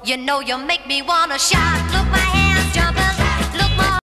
You know you make me wanna shout. Look, my head